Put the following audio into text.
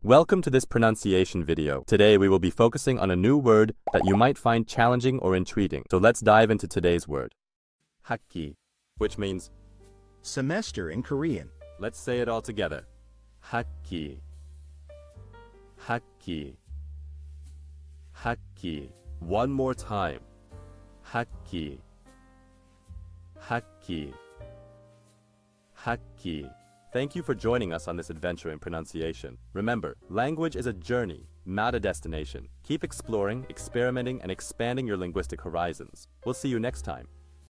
Welcome to this pronunciation video. Today we will be focusing on a new word that you might find challenging or intriguing. So let's dive into today's word. Hakgi, which means semester in Korean. Let's say it all together. Hakgi. Hakgi. Hakgi. One more time. Hakgi. Hakgi. Hakgi. Thank you for joining us on this adventure in pronunciation. Remember, language is a journey, not a destination. Keep exploring, experimenting, and expanding your linguistic horizons. We'll see you next time.